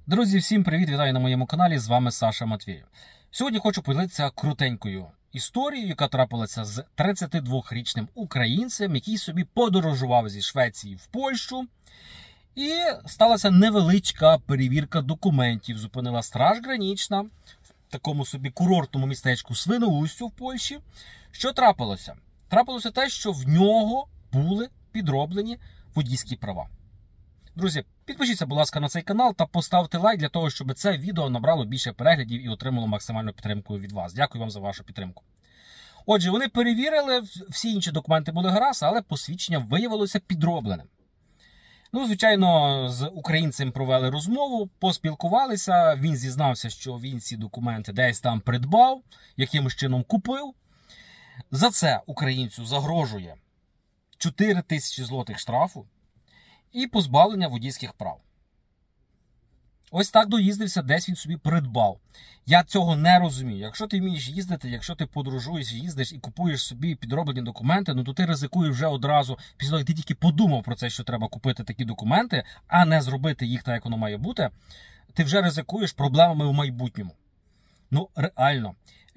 Друзі, всім привіт! Вітаю на моєму каналі, з вами Саша Матвєєв. Сьогодні хочу поділитися крутенькою історією, яка трапилася з 32-річним українцем, який собі подорожував зі Швеції в Польщу. І сталася невеличка перевірка документів. Зупинила Страж Гранічна в такому собі курортному містечку Свиноустю в Польщі. Що трапилося? Трапилося те, що в нього були підроблені водійські права. Друзі, підпишіться, будь ласка, на цей канал та поставте лайк для того, щоб це відео набрало більше переглядів і отримало максимальну підтримку від вас. Дякую вам за вашу підтримку. Отже, вони перевірили, всі інші документи були гаразд, але посвідчення виявилося підробленим. Звичайно, з українцем провели розмову, поспілкувалися, він зізнався, що він ці документи десь там придбав, якимось чином купив. За це українцю загрожує 4 тисячі злотих штрафу і позбавлення водійських прав. Ось так доїздився, десь він собі придбав. Я цього не розумію. Якщо ти вмієш їздити, якщо ти подорожуєш, їздиш і купуєш собі підроблені документи, то ти ризикуєш вже одразу, після того, як ти тільки подумав про це, що треба купити такі документи, а не зробити їх так, як воно має бути, ти вже ризикуєш проблемами в майбутньому. Реально.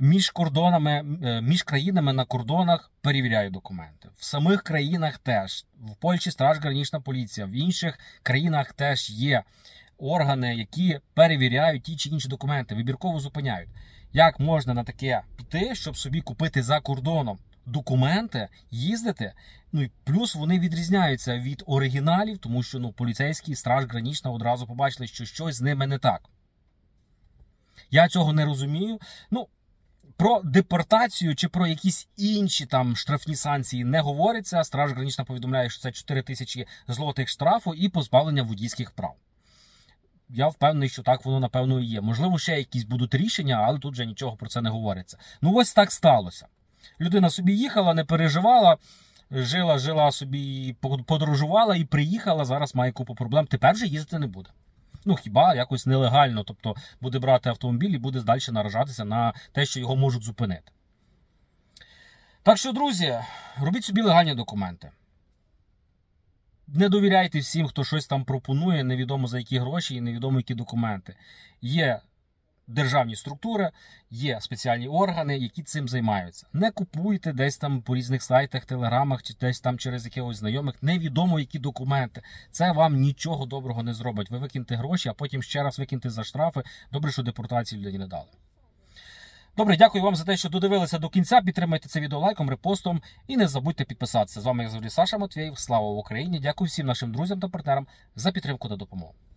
Між країнами на кордонах перевіряють документи. В самих країнах теж. В Польщі Страж Гранічна поліція, в інших країнах теж є органи, які перевіряють ті чи інші документи, вибірково зупиняють. Як можна на таке піти, щоб собі купити за кордоном документи, їздити? І плюс вони відрізняються від оригіналів, тому що поліцейські, Страж Гранічна одразу побачили, що щось з ними не так. Я цього не розумію. Про депортацію чи про якісь інші там штрафні санкції не говориться. Страж Гранічна повідомляє, що це 4 тисячі злотих штрафу і позбавлення водійських прав. Я впевнений, що так воно, напевно, і є. Можливо, ще якісь будуть рішення, але тут вже нічого про це не говориться. Ось так сталося. Людина собі їхала, не переживала, жила собі, подорожувала і приїхала, зараз має купу проблем. Тепер вже їздити не буде. Хіба якось нелегально, тобто буде брати автомобіль і буде далі наражатися на те, що його можуть зупинити. Так що, друзі, робіть собі легальні документи. Не довіряйте всім, хто щось там пропонує, невідомо за які гроші і невідомо які документи. Є державні структури, є спеціальні органи, які цим займаються. Не купуйте десь там по різних сайтах, телеграмах, чи десь там через якихось знайомих, невідомо які документи. Це вам нічого доброго не зробить. Ви викиньте гроші, а потім ще раз викиньте за штрафи. Добре, що депортації людині не дали. Добре, дякую вам за те, що додивилися до кінця. Підтримайте це відео лайком, репостом і не забудьте підписатися. З вами, як завжди, Саша Матвєєв. Слава Україні! Дякую всім нашим друзям та партнерам за підтримку та допомогу.